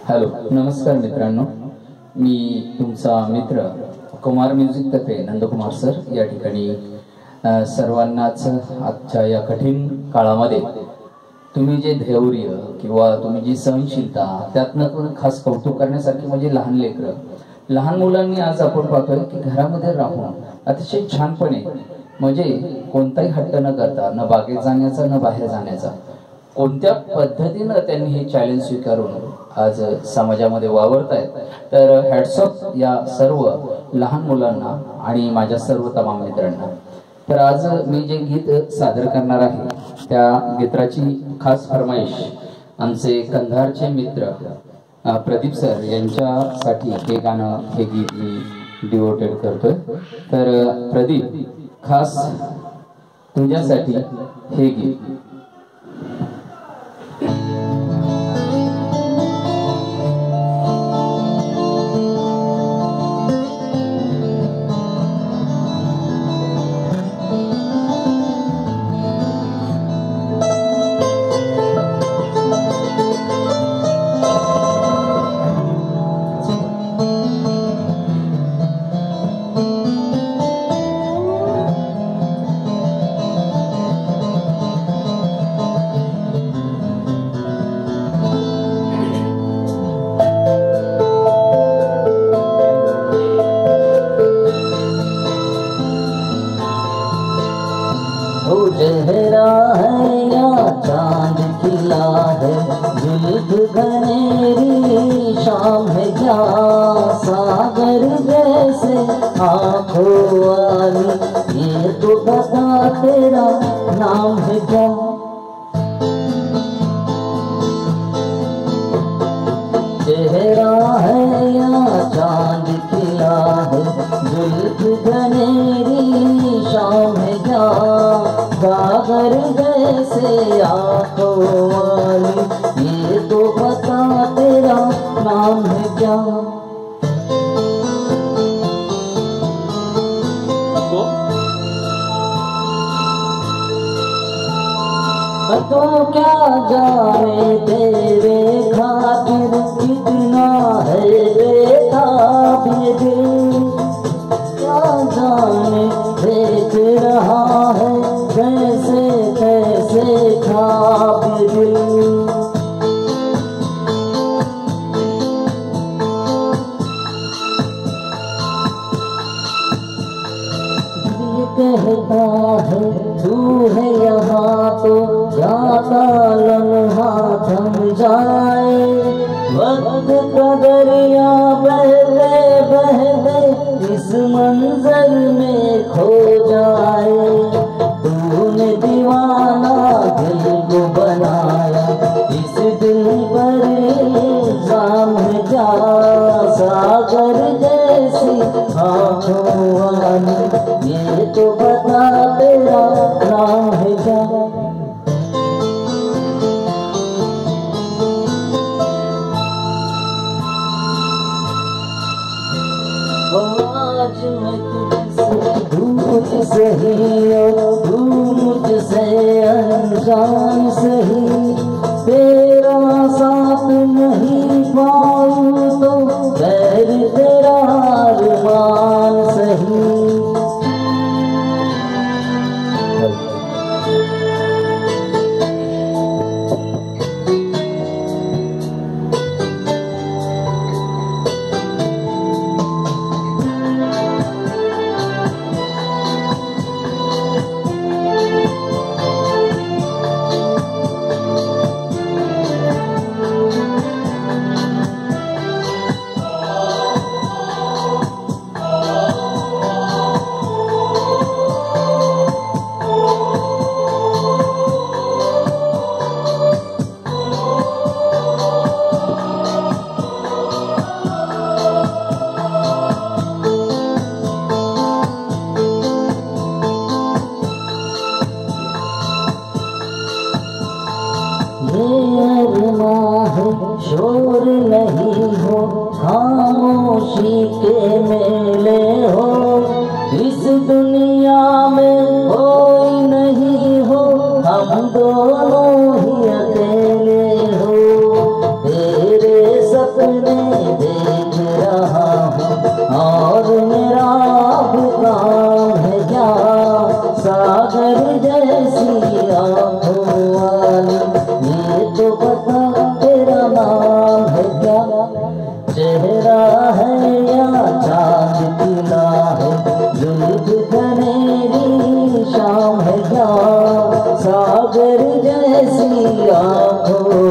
Hello, नमस्कार मित्रांनो. मी तुमचा मित्र कुमार म्युझिक तर्फे नंदकुमार सर या ठिकाणी सर्वांनाच आजच्या या कठीण काळामध्ये तुम्ही जे धैर्य किंवा तुम्ही जी सहनशीलता त्यातनं खास कौतुक करण्यासारखी म्हणजे लहान लेकरं, लहान मुलांनी आज आपण पाहतोय की घरामध्ये राहून अतिशय छानपणे म्हणजे कोणताही हट्ट न करता, न बागेत जाण्याचा न बाहेर जाण्याचा, कोणत्या पद्धतीनं त्यांनी हे चॅलेंज स्वीकारून आज समाजामध्ये वावरत आहेत. तर हॅट्स ऑफ या सर्व लहान मुलांना आणि माझ्या सर्व तमाम मित्रांना. तर आज मी जे गीत सादर करणार आहे त्या गीताची खास फरमाईश आमचे कंधारचे मित्र प्रदीप सर यांच्यासाठी हे गाणं, हे गीत मी डिवोटेड करतोय. तर प्रदीप, खास तुझ्यासाठी हे गीत. चेहरा है या चांद खिला है, जुल्फ घनेरी शाम है क्या, सागर जैसे आँखों वाली, ये तो बता तेरा नाम है क्या. चेहरा है या चांद खिला है, जुल्फ घनेरी शाम है क्या, सागर जैसे आँखों वाली, ये तो बता तेरा नाम है क्या. तो क्या जाने तेरे खातिर कितना है बेताब ये दिल, क्या जाने देख रहा है कैसे कैसे ख्वाब दिल. ये कहता है तू है यहाँ तो जाता लम्हा थम जाए, वक्त का दरिया बहते बहते इस मंजर में खो जाए. तूने दीवाना दिल को बनाया, इस दिल पर इल्जाम है क्या, सागर जैसी आँखों वाली, ये तो बता तेरा नाम है क्या. आज मैं तुझसे दूर सही और तू मुझसे अनजान सही, तेरा साथ नहीं पाऊँ तो गैर तेरा अरमान सही. शोर नहीं हो, खामोशी के मेले हो, इस दुनिया में कोई नहीं हो, हम दोनों ही अकेले हो. तेरे सपने जैसी आँखों वाली, ये तो बता तेरा नाम है क्या, चेहरा है या चाँद खिला है, जुल्फ घनेरी शाम है क्या, सागर जैसी आँखों